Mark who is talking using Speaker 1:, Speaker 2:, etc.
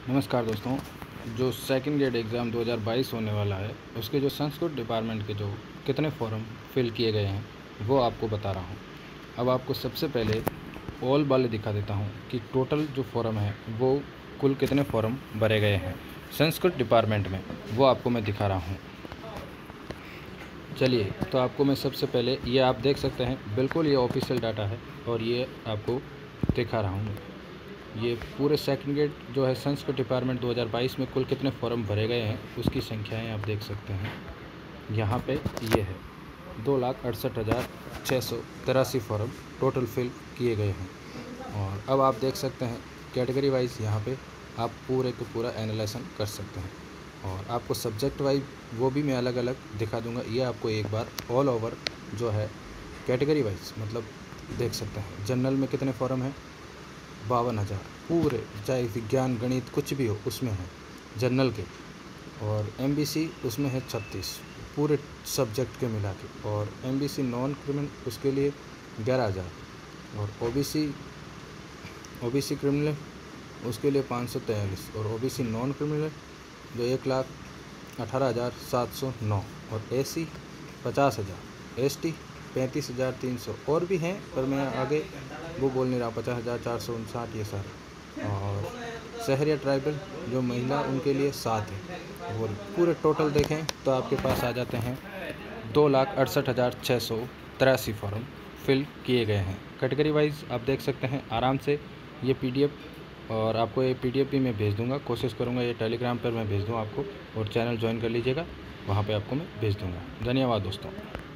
Speaker 1: नमस्कार दोस्तों। जो सेकंड ग्रेड एग्ज़ाम 2022 होने वाला है, उसके जो संस्कृत डिपार्टमेंट के जो कितने फॉर्म फिल किए गए हैं वो आपको बता रहा हूँ। अब आपको सबसे पहले ऑल वाले दिखा देता हूँ कि टोटल जो फॉर्म है वो कुल कितने फॉर्म भरे गए हैं संस्कृत डिपार्टमेंट में, वो आपको मैं दिखा रहा हूँ। चलिए, तो आपको मैं सबसे पहले ये आप देख सकते हैं, बिल्कुल ये ऑफिशियल डाटा है और ये आपको दिखा रहा हूँ। ये पूरे सेकंड ग्रेड जो है संस्कृत डिपार्टमेंट 2022 में कुल कितने फॉर्म भरे गए हैं उसकी संख्याएं आप देख सकते हैं। यहाँ पे ये है 2,68,683 फॉर्म टोटल फिल किए गए हैं। और अब आप देख सकते हैं कैटेगरी वाइज यहाँ पे आप पूरे को पूरा एनालाइज़ कर सकते हैं। और आपको सब्जेक्ट वाइज वो भी मैं अलग अलग दिखा दूंगा। ये आपको एक बार ऑल ओवर जो है कैटेगरी वाइज मतलब देख सकते हैं। जनरल में कितने फॉर्म हैं 52,000 पूरे, चाहे विज्ञान गणित कुछ भी हो उसमें है जनरल के। और एमबीसी उसमें है 36 पूरे सब्जेक्ट के मिला के। और एमबीसी नॉन क्रिमिनल उसके लिए 11,000। और ओबीसी क्रिमिनल उसके लिए 543। और ओबीसी नॉन क्रिमिनल जो 1,18,709। और एसी 50,000, एसटी 35,300 और भी हैं पर मैं आगे वो बोल नहीं रहा। 50,459 ये सारे। और शहरी ट्राइबल जो महिला उनके लिए 7 है। वो पूरे टोटल देखें तो आपके पास आ जाते हैं 2,68,683 फॉर्म फिल किए गए हैं। कैटेगरी वाइज आप देख सकते हैं आराम से। ये पीडीएफ और आपको ये पीडीएफ भी मैं भेज दूंगा, कोशिश करूंगा ये टेलीग्राम पर मैं भेज दूं आपको। और चैनल ज्वाइन कर लीजिएगा, वहाँ पे आपको मैं भेज दूंगा। धन्यवाद दोस्तों।